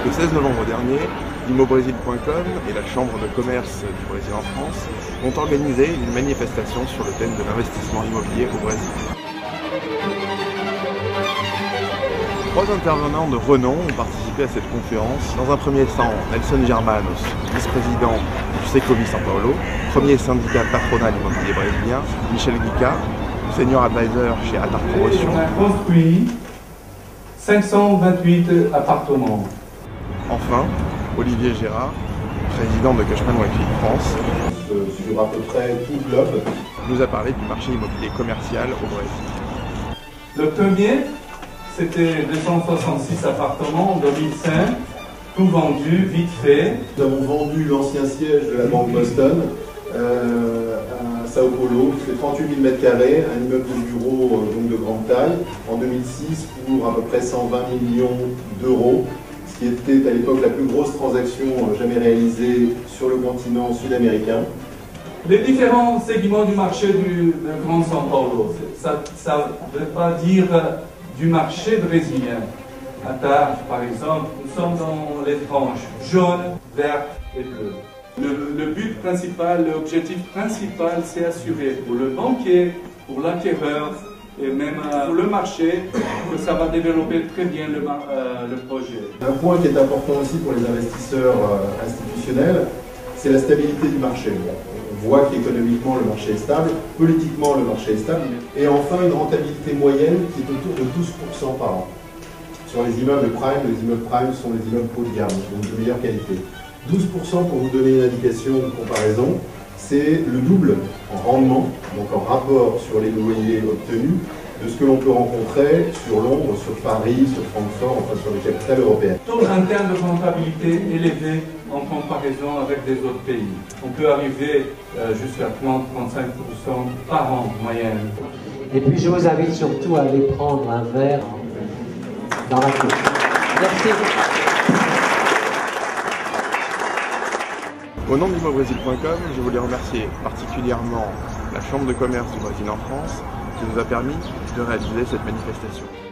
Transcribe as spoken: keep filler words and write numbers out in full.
Le seize novembre dernier, immobrésil point com et la Chambre de commerce du Brésil en France ont organisé une manifestation sur le thème de l'investissement immobilier au Brésil. Trois intervenants de renom ont participé à cette conférence. Dans un premier temps, Nelson Germanos, vice-président du Secovi São Paulo, premier syndicat patronal immobilier brésilien, Michel Guica, senior advisor chez Atar Promotion. On a construit cinq cent vingt-huit appartements. Enfin, Olivier Gérard, président de Cushman Wakefield France, sur à peu près tout le globe, nous a parlé du marché immobilier commercial au Brésil. Le premier, c'était deux cent soixante-six appartements en deux mille cinq, tout vendu, vite fait. Nous avons vendu l'ancien siège de la banque Boston euh, à Sao Paulo, qui fait trente-huit mille mètres carrés, un immeuble de bureau euh, donc de grande taille, en deux mille six pour à peu près cent vingt millions d'euros, ce qui était à l'époque la plus grosse transaction euh, jamais réalisée sur le continent sud-américain. Les différents segments du marché du, du Grand São Paulo, ça ne veut pas dire du marché brésilien. À Tarbes, par exemple, nous sommes dans les tranches jaune, verte et bleue. Le, le but principal, l'objectif principal, c'est assurer pour le banquier, pour l'acquéreur et même pour le marché que ça va développer très bien le, euh, le projet. Un point qui est important aussi pour les investisseurs euh, institutionnels, c'est la stabilité du marché. On voit qu'économiquement le marché est stable, politiquement le marché est stable, et enfin une rentabilité moyenne qui est autour de douze pour cent par an. Sur les immeubles prime, les immeubles prime sont les immeubles haut de gamme, donc de meilleure qualité. douze pour cent pour vous donner une indication de comparaison, c'est le double en rendement, donc en rapport sur les loyers obtenus, de ce que l'on peut rencontrer sur Londres, sur Paris, sur Francfort, enfin sur les capitales européennes. Taux interne de rentabilité élevé en comparaison avec des autres pays. On peut arriver euh, jusqu'à trente à trente-cinq pour cent par an moyenne. Et puis je vous invite surtout à aller prendre un verre dans la cour. Merci. Au nom d'immobrésil point com, je voulais remercier particulièrement la Chambre de commerce du Brésil en France qui nous a permis de réaliser cette manifestation.